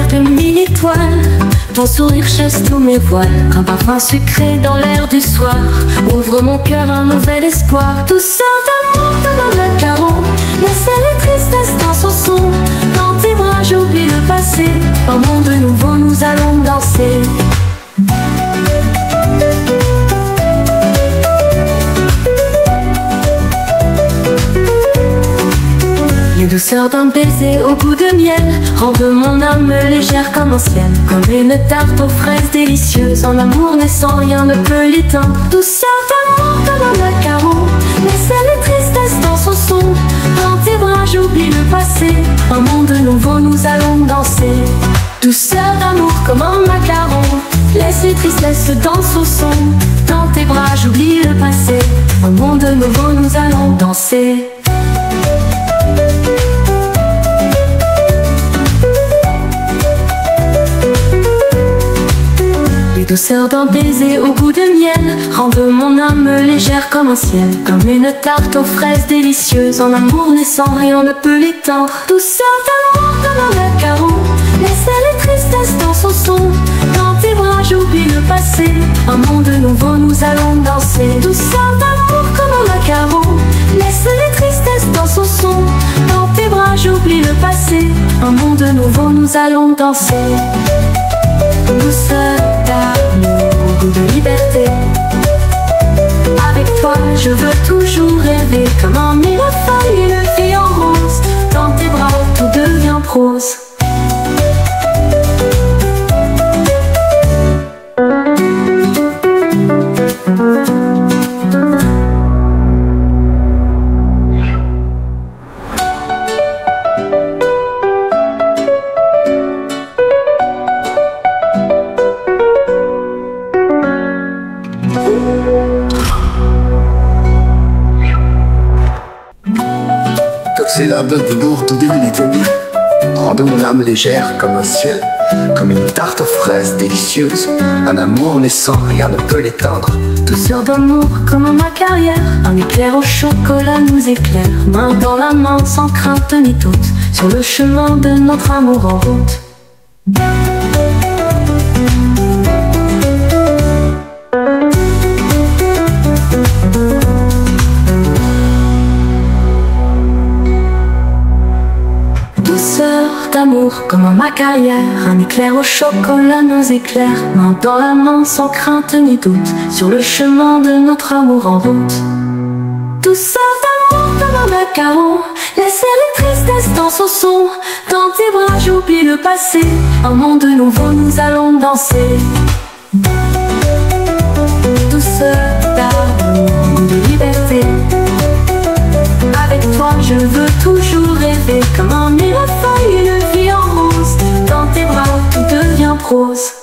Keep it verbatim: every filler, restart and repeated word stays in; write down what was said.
de mille étoiles. Ton sourire chasse tous mes voiles, un parfum sucré dans l'air du soir. Ouvre mon cœur un nouvel espoir. Douceur d'amour comme un macaron, laissez les tristesses dans son son. Dans tes bras j'oublie le passé, un monde nouveau nous allons danser. Les douceurs d'un baiser au goût de miel rendent mon âme légère comme un ciel. Comme une tarte aux fraises délicieuses, en amour naissant rien ne peut l'éteindre. Douceur d'amour comme un macaron, laissez les tristesses dans son son. Dans tes bras j'oublie le passé, un monde nouveau nous allons danser. Douceur d'amour comme un macaron, laisse les tristesses dans son son. Dans tes bras j'oublie le passé, un monde nouveau nous allons danser. Les douceurs d'un baiser au goût de miel rendent mon âme légère comme un ciel. Comme une tarte aux fraises délicieuses, en amour naissant rien ne peut l'éteindre. Douceur d'amour comme un macaron, laissez les tristesses dans son son. Dans tes bras j'oublie le passé, un monde nouveau nous allons danser. Douceur d'amour comme un macaron, laissez les tristesses dans son son. Dans tes bras j'oublie le passé, un monde nouveau nous allons danser. Douceur d'amour au goût de liberté, avec toi je veux toujours rêver. Comme un millefeuille, une fille en rose, dans tes bras tout devient prose. C'est la beuve d'amour tout débilité, rend mon âme légère comme un ciel. Comme une tarte aux fraises délicieuse, un amour naissant rien ne peut l'éteindre. Douceur d'amour comme ma carrière, un éclair au chocolat nous éclaire. Main dans la main sans crainte ni doute, sur le chemin de notre amour en route. Douceur d'amour comme ma carrière, un éclair au chocolat nous éclaire. Main dans la main sans crainte ni doute, sur le chemin de notre amour en route. Douceur d'amour comme un macaron, laissez les tristesses dans son son. Dans tes bras j'oublie le passé, un monde nouveau nous allons danser. Douceur d'amour de liberté, avec toi je veux toujours rêver. Comme un millefeuille, une vie en rose, dans tes bras tout devient prose.